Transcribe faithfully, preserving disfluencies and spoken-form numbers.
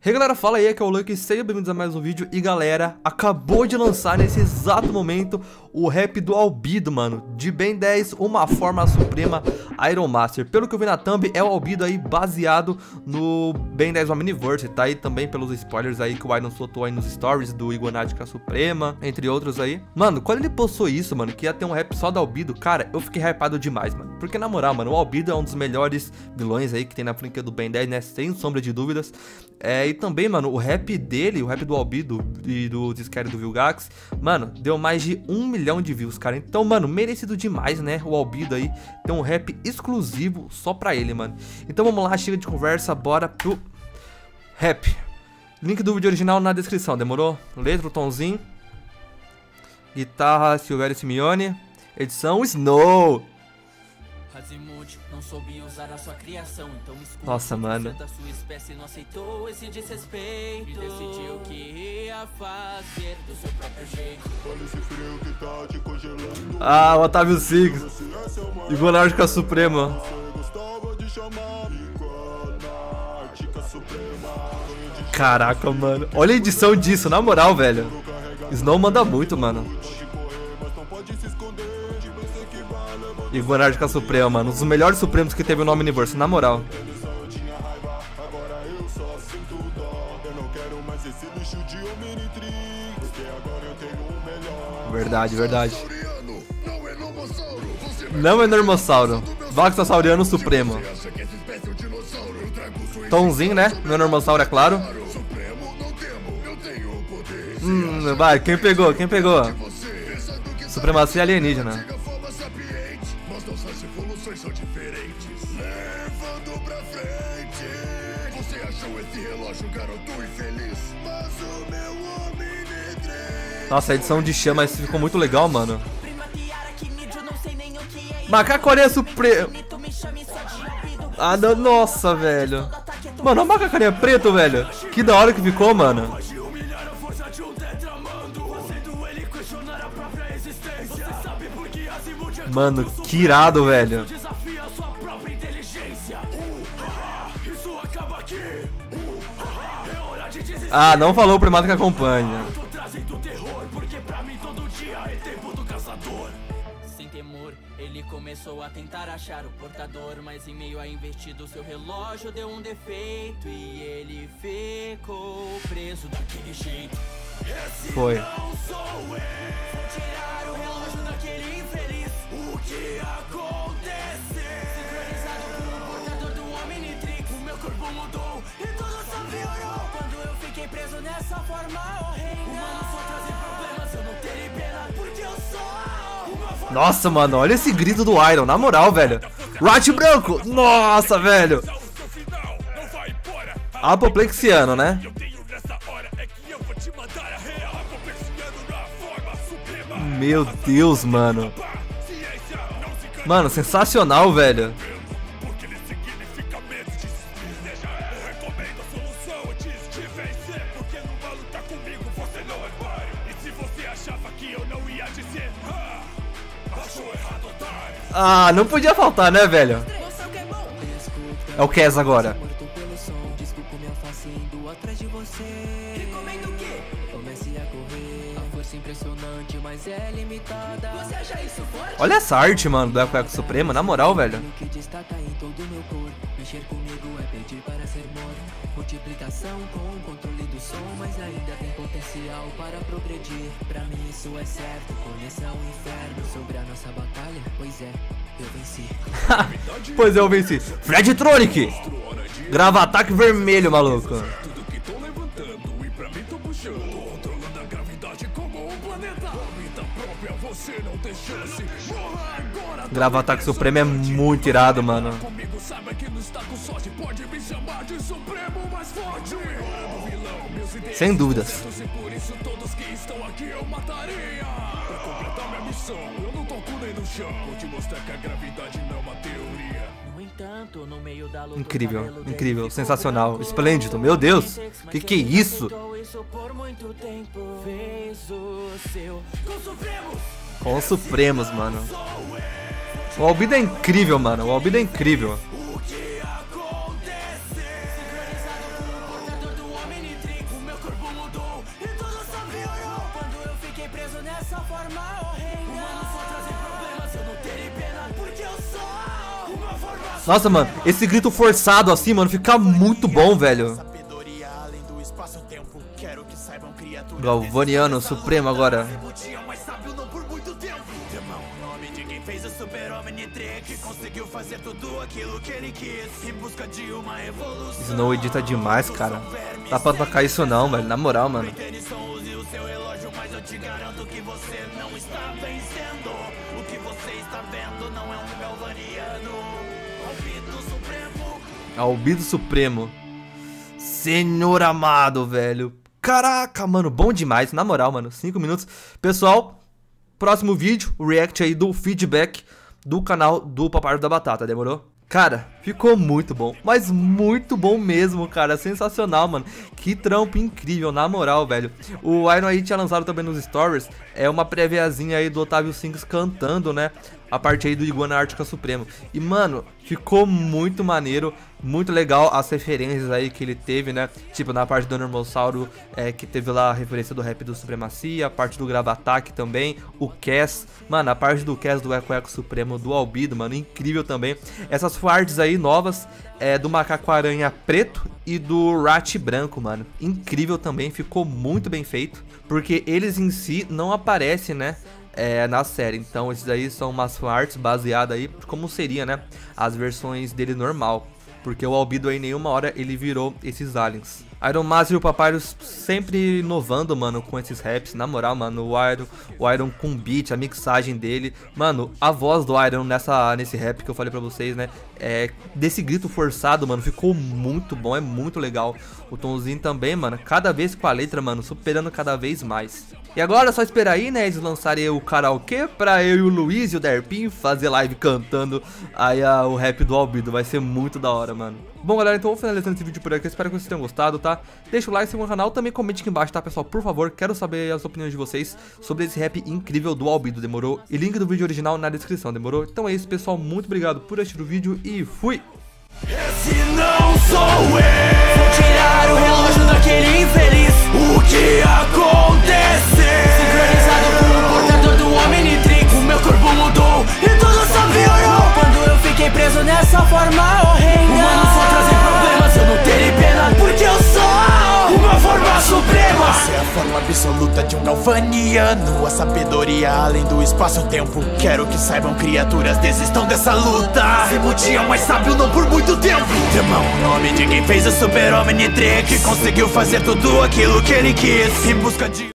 E aí galera, fala aí, aqui é o Lucky, sejam bem-vindos a mais um vídeo. E galera, acabou de lançar nesse exato momento o rap do Albedo, mano, de Ben dez, uma forma suprema Iron Master. Pelo que eu vi na thumb, é o Albedo aí baseado no Ben dez Omniverse, tá aí também pelos spoilers aí que o Iron soltou aí nos stories do Iguanática Suprema, entre outros aí. Mano, quando ele postou isso, mano, que ia ter um rap só do Albedo, cara, eu fiquei hypado demais, mano. Porque na moral, mano, o Albedo é um dos melhores vilões aí que tem na franquia do Ben dez, né, sem sombra de dúvidas. É, e também, mano, o rap dele, o rap do Albedo e do Disquere do Vilgax, mano, deu mais de um milhão de views, cara. Então, mano, merecido demais, né, o Albedo aí tem um rap exclusivo só pra ele, mano. Então vamos lá, chega de conversa, bora pro rap. Link do vídeo original na descrição, demorou? Letra, tonzinho. Guitarra, Silvério Simeone. Edição Snow. Azimuth não soube usar a sua criação, então escuta. Nossa, mano. Da sua espécie não aceitou esse desrespeito e decidiu que ia fazer do seu próprio jeito. Olha esse frio que tá te congelando. Ah, o Otávio Six. Iguanática Suprema. Você gostava de chamar Iguanática Suprema. Caraca, mano. Olha a edição disso, na moral, velho. Snow manda muito, mano. Iguanática Suprema, mano. Um dos melhores Supremos que teve no Omniverse, na moral. Verdade, verdade. Não é Normossauro. Vaxossauriano Supremo. Tomzinho, né? Meu Normossauro, é claro. Hum, vai, quem pegou? Quem pegou? Supremacia alienígena. São diferentes, levando pra frente. Você achou esse relógio garoto infeliz, mas o meu Omnitrix. Nossa, a edição de chama esse ficou muito legal, mano. Macacaria Supremo. Ah, não, nossa, velho. Mano, a macacaria preto, velho. Que da hora que ficou, mano. Mano, que irado, velho. Ah, não falou o primado que acompanha. Sem temor, ele começou a tentar achar o portador, mas em meio a investido seu relógio deu um defeito e ele ficou preso daquele jeito. Foi. Não sou eu. Vou tirar o relógio daquele infeliz. O que aconteceu? Sincronizado com o portador do Omnitrix, o meu corpo mudou e tudo só piorou. Quando eu fiquei preso nessa forma horrenda, o humano só trazer problemas, eu não terei pena, porque eu sou uma forma... Nossa, mano, olha esse grito do Iron, na moral, velho. Rat branco, nossa, velho. Apoplexiano, né? Meu Deus, mano. Mano, sensacional, velho. Ah, não podia faltar, né, velho? É o Kes agora. Impressionante, mas é limitada. Você acha isso forte? Olha essa arte, mano, do Eco Eco Suprema, na moral, velho. O que destaca em todo meu corpo. Mexer comigo é pedir para ser morto. Multiplicação com o controle do som, mas ainda tem potencial para progredir. Pra mim isso é certo. Conheça o inferno sobre a nossa batalha. Pois é, eu venci. Pois é, eu venci. Fred Tronic! Grava ataque vermelho, maluco. Grava ataque supremo é muito irado, mano. Sem dúvidas. Incrível, incrível, sensacional, esplêndido, meu Deus. Que que é isso? Com os Supremos, mano. O Albedo é incrível, mano. O Albedo é incrível. Nossa, mano, esse grito forçado assim, mano, fica muito bom, velho. Galvaniano Supremo agora. Snow edita demais, cara. Dá pra tocar isso não, velho. Na moral, mano. Albedo Supremo. Senhor amado, velho. Caraca, mano, bom demais. Na moral, mano, cinco minutos. Pessoal, próximo vídeo, o react aí do feedback do canal do Papai da Batata, demorou? Cara, ficou muito bom, mas muito bom mesmo, cara, sensacional, mano. Que trampo incrível, na moral, velho. O Iron aí tinha lançado também nos stories, é uma préviazinha aí do Otávio Sinks cantando, né, a parte aí do Iguana Ártica Supremo. E, mano, ficou muito maneiro, muito legal as referências aí que ele teve, né? Tipo, na parte do Normossauro, é, que teve lá a referência do rap do Supremacia, a parte do Gravataque também, o Cass. Mano, a parte do Cass do Eco Eco Supremo, do Albedo, mano, incrível também. Essas fards aí novas, é, do Macaco Aranha Preto e do Rat Branco, mano. Incrível também, ficou muito bem feito, porque eles em si não aparecem, né? É, na série, então esses aí são umas artes baseadas aí como seria, né, as versões dele normal, porque o Albedo aí em nenhuma hora ele virou esses aliens. Iron Master e o Papyrus sempre inovando, mano, com esses raps, na moral, mano, o Iron, o Iron com beat, a mixagem dele, mano, a voz do Iron nessa, nesse rap que eu falei pra vocês, né, é, desse grito forçado, mano, ficou muito bom, é muito legal. O tomzinho também, mano, cada vez com a letra, mano, superando cada vez mais. E agora é só esperar aí, né, eles lançarem o karaokê pra eu e o Luiz e o Derpin fazer live cantando aí a, o rap do Albedo, vai ser muito da hora, mano. Bom, galera, então vou finalizando esse vídeo por aqui, espero que vocês tenham gostado, tá? Deixa o like, se inscreva no canal, também comente aqui embaixo, tá, pessoal? Por favor, quero saber as opiniões de vocês sobre esse rap incrível do Albedo, demorou? E link do vídeo original na descrição, demorou? Então é isso, pessoal, muito obrigado por assistir o vídeo e fui! Esse não sou eu. Vou tirar o relógio daquele infeliz. O que acontece? Sincronizado com o portador do Omnitrix. O meu corpo mudou e tudo só piorou. Quando eu fiquei preso nessa forma horrenda. Humano só trazem problemas, eu não terei pena, porque eu sou uma forma suprema. Essa é a forma absoluta de um galvaniano. A sabedoria além do espaço-tempo. Quero que saibam, criaturas, desistam dessa luta. Se o dia mais sábio, não por muito tempo. Demão, o nome de quem fez o Super Omnitrix, que conseguiu fazer tudo aquilo que ele quis em busca de